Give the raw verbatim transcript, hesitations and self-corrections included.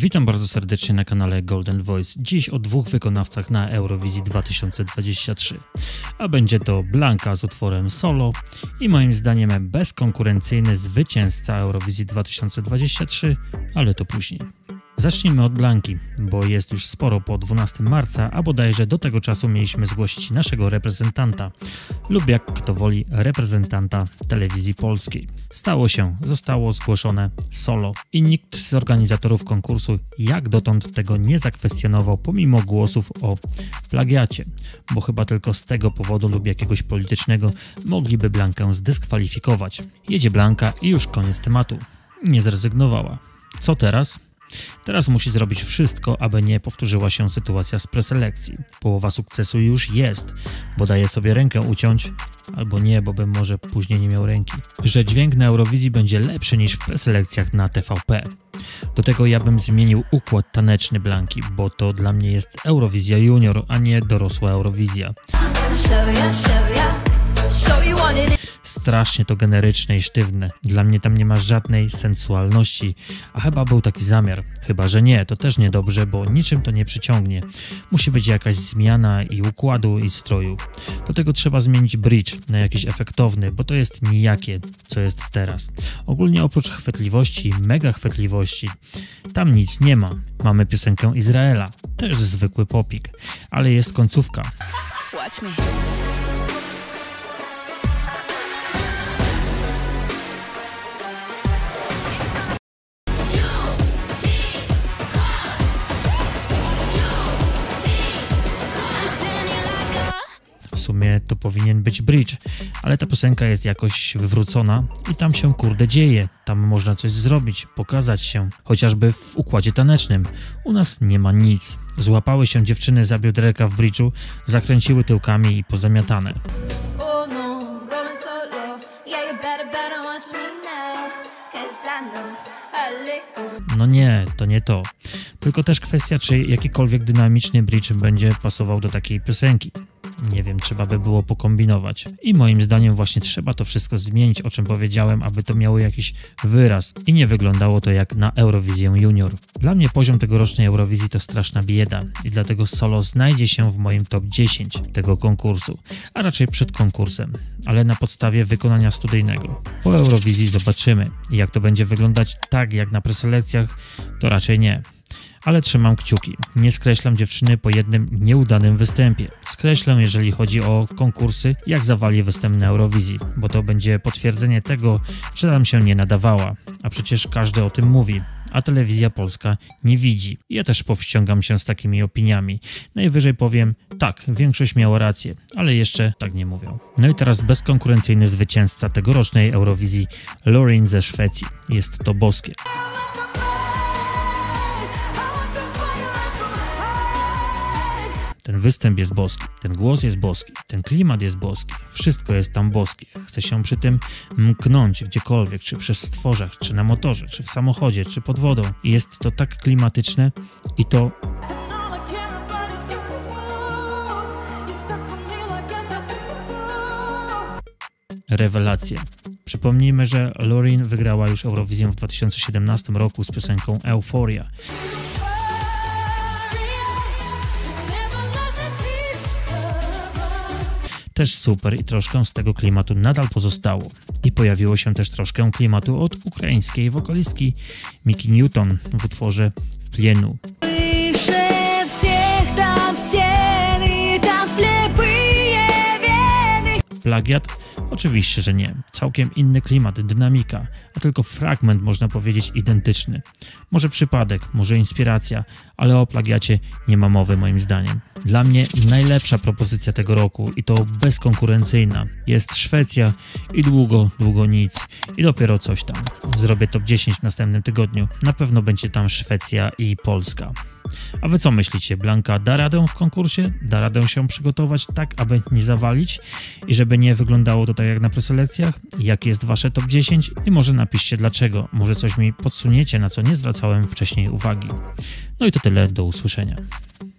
Witam bardzo serdecznie na kanale Golden Voice. Dziś o dwóch wykonawcach na Eurowizji dwa tysiące dwudziestej trzeciej. A będzie to Blanka z utworem Solo i moim zdaniem bezkonkurencyjny zwycięzca Eurowizji dwa tysiące dwudziestej trzeciej, ale to później. Zacznijmy od Blanki, bo jest już sporo po dwunastego marca, a bodajże do tego czasu mieliśmy zgłosić naszego reprezentanta lub jak kto woli reprezentanta telewizji polskiej. Stało się, zostało zgłoszone Solo i nikt z organizatorów konkursu jak dotąd tego nie zakwestionował pomimo głosów o plagiacie, bo chyba tylko z tego powodu lub jakiegoś politycznego mogliby Blankę zdyskwalifikować. Jedzie Blanka i już koniec tematu. Nie zrezygnowała. Co teraz? Teraz musi zrobić wszystko, aby nie powtórzyła się sytuacja z preselekcji. Połowa sukcesu już jest, bo daje sobie rękę uciąć, albo nie, bo bym może później nie miał ręki. Że dźwięk na Eurowizji będzie lepszy niż w preselekcjach na T V P. Do tego ja bym zmienił układ taneczny Blanki, bo to dla mnie jest Eurowizja Junior, a nie dorosła Eurowizja. Strasznie to generyczne i sztywne. Dla mnie tam nie ma żadnej sensualności, a chyba był taki zamiar. Chyba że nie, to też niedobrze, bo niczym to nie przyciągnie. Musi być jakaś zmiana i układu, i stroju. Do tego trzeba zmienić bridge na jakiś efektowny, bo to jest nijakie, co jest teraz. Ogólnie oprócz chwytliwości, mega chwytliwości, tam nic nie ma. Mamy piosenkę Izraela, też zwykły popik, ale jest końcówka. Watch me. W sumie to powinien być bridge, ale ta piosenka jest jakoś wywrócona i tam się kurde dzieje. Tam można coś zrobić, pokazać się, chociażby w układzie tanecznym. U nas nie ma nic. Złapały się dziewczyny za bioderka w bridge'u, zakręciły tyłkami i pozamiatane. No nie, to nie to. Tylko też kwestia, czy jakikolwiek dynamiczny bridge będzie pasował do takiej piosenki. Nie wiem, trzeba by było pokombinować. I moim zdaniem właśnie trzeba to wszystko zmienić, o czym powiedziałem, aby to miało jakiś wyraz i nie wyglądało to jak na Eurowizję Junior. Dla mnie poziom tegorocznej Eurowizji to straszna bieda i dlatego Solo znajdzie się w moim top dziesięć tego konkursu, a raczej przed konkursem, ale na podstawie wykonania studyjnego. Po Eurowizji zobaczymy, jak to będzie wyglądać tak jak na preselekcjach, to raczej nie. Ale trzymam kciuki. Nie skreślam dziewczyny po jednym nieudanym występie. Skreślę, jeżeli chodzi o konkursy, jak zawali występ na Eurowizji, bo to będzie potwierdzenie tego, że tam się nie nadawała. A przecież każdy o tym mówi, a telewizja polska nie widzi. Ja też powściągam się z takimi opiniami. Najwyżej powiem, tak, większość miała rację, ale jeszcze tak nie mówią. No i teraz bezkonkurencyjny zwycięzca tegorocznej Eurowizji, Loreen ze Szwecji. Jest to boskie. Ten występ jest boski, ten głos jest boski, ten klimat jest boski, wszystko jest tam boskie. Chce się przy tym mknąć gdziekolwiek, czy przy stworzach, czy na motorze, czy w samochodzie, czy pod wodą. I jest to tak klimatyczne i to... Rewelacja. Przypomnijmy, że Loreen wygrała już Eurowizję w dwa tysiące siedemnastym roku z piosenką Euphoria. Też super i troszkę z tego klimatu nadal pozostało. I pojawiło się też troszkę klimatu od ukraińskiej wokalistki Miki Newton w utworze W plienu. Plagiat? Oczywiście, że nie. Całkiem inny klimat, dynamika, a tylko fragment można powiedzieć identyczny. Może przypadek, może inspiracja, ale o plagiacie nie ma mowy moim zdaniem. Dla mnie najlepsza propozycja tego roku i to bezkonkurencyjna jest Szwecja i długo, długo nic i dopiero coś tam. Zrobię top dziesięć w następnym tygodniu. Na pewno będzie tam Szwecja i Polska. A wy co myślicie? Blanka da radę w konkursie? Da radę się przygotować tak, aby nie zawalić i żeby nie wyglądało to tak jak na preselekcjach? Jakie jest wasze top dziesięć? I może napiszcie dlaczego. Może coś mi podsuniecie, na co nie zwracałem wcześniej uwagi. No i to tyle, do usłyszenia.